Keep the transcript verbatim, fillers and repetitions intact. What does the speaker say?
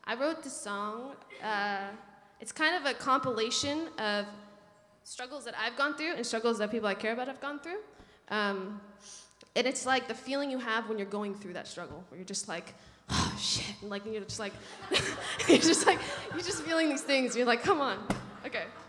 I wrote this song. Uh, it's kind of a compilation of struggles that I've gone through and struggles that people I care about have gone through. Um, and it's like the feeling you have when you're going through that struggle, where you're just like, oh shit, and like you're just like, you're just like, you're just feeling these things. You're like, come on, okay.